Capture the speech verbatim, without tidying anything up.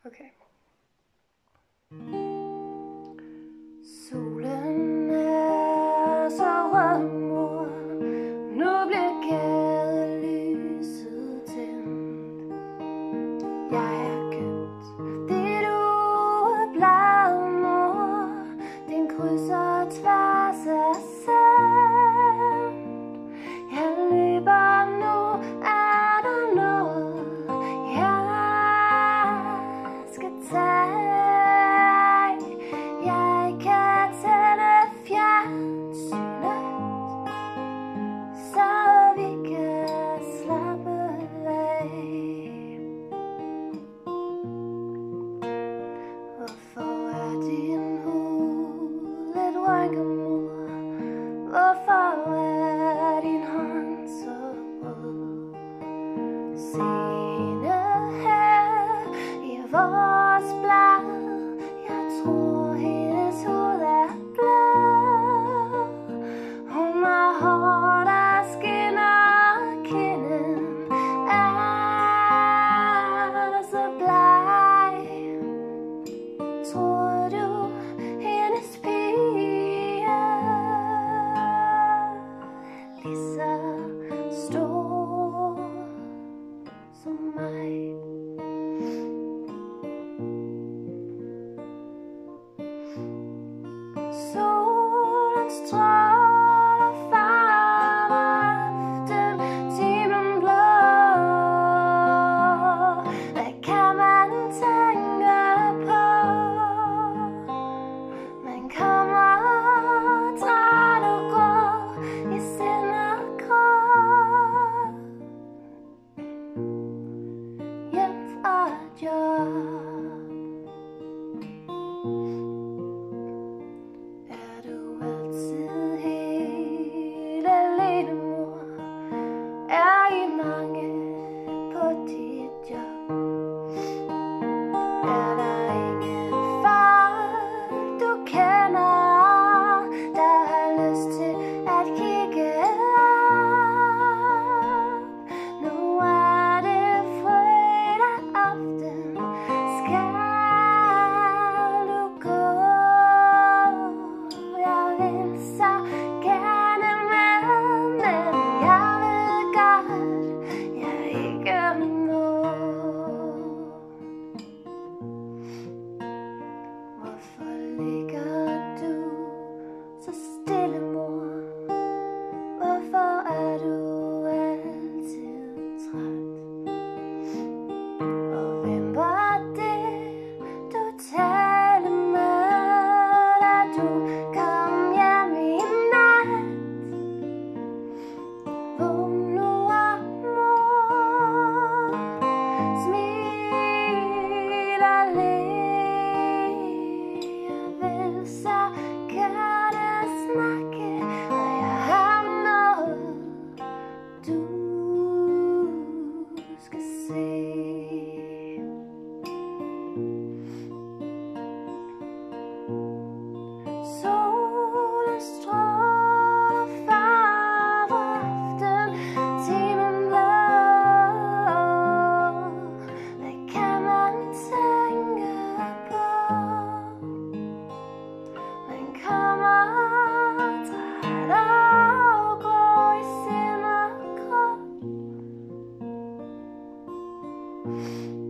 Okay. Solen er så rød, mor. Nu bliver gadelyset tændt. Jeg er købt dit ugeblad, mor. Den krydser tværs af sand. Jeg løber nu, er der noget jeg skal tage. Jeg kan tænde fjernsynet, så vi kan slappe af. Hvorfor er din hud lidt rynket, mor? Hvorfor er din hånd så rød? Se hende her i vores blad. Jeg tror hendes hud er blød. Hun har hår, der skinner, kinden er så bleg. Tror du hendes pige er lige så stor som mig? Solen stråler farver aften, timen blå. Hvad kan man tænke på? Man kommer træt og grå i sind og krop. Hjem fra job. Er du altid helt alene, mor? Er I mange på dit job? Er der ingen folk, du kender, der har lyst til at kigge op? Nu er det fredag aften. Skal du gå? Jeg vil så gerne med, men jeg ved godt, jeg ikke må. Hvorfor ligger du så stille, mor? Hvorfor er du altid træt? Og hvem var det, du talte med, da du kom hjem i nat? Vågn nu op, mor. Smil og le. Jeg vil så gerne snakke, og jeg har noget, du skal se. Solen stråler farver aften, timen blå. Hvad kan man tænke på? Man kommer træt og grå i sind og krop.